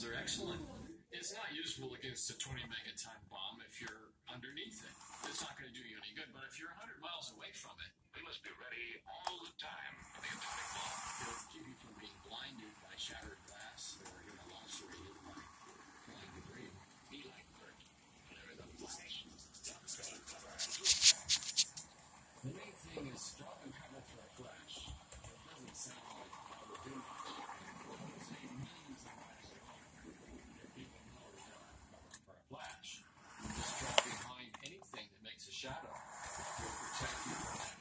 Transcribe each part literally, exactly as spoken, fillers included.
shells are excellent. It's not useful against a twenty megaton bomb if you're underneath it. It's not going to do you any good, but if you're one hundred miles away from it, they must be ready all the time for the atomic bomb. They'll keep you from being blinded by shattered glass or, you know, lacerated by flying debris. Be like Bert. Whenever the flash stops going The main thing is dropping cover for a flash. It doesn't sound like how to do it. It will save millions of lives a month if people know to drop cover for a flash. Just drop behind anything that makes a shadow. It will protect you from that.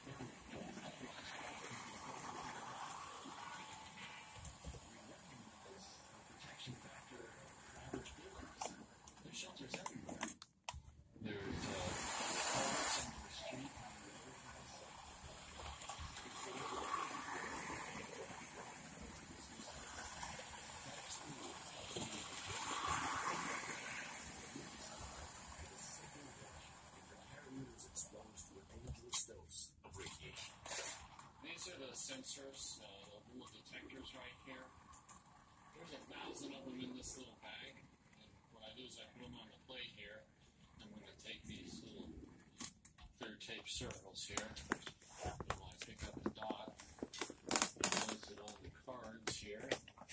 Protection factor of average buildings. There's shelters everywhere. There's uh, culverts under the street. These are the sensors, uh, the little detectors right here. There's a thousand of them in this little bag. And what I do is I put them on the plate here. I'm going to take these little clear tape circles here. And when I pick up a dot, I place it on the cards here.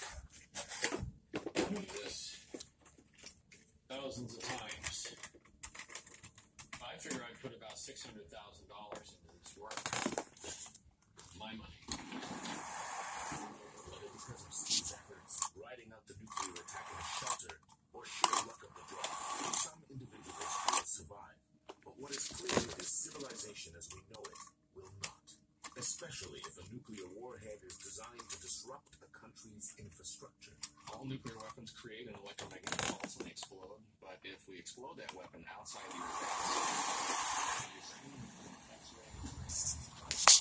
I do this thousands of times. I figure I'd put about six hundred thousand dollars into this work. My money. Whether because of Steve's efforts, riding out the nuclear attack in a shelter, or sheer luck of the draw, some individuals will survive. But what is clear is civilization as we know it will not. Especially if a nuclear warhead is designed to disrupt a country's infrastructure. All nuclear weapons create an electromagnetic pulse and explode, but if we explode that weapon outside the Earth,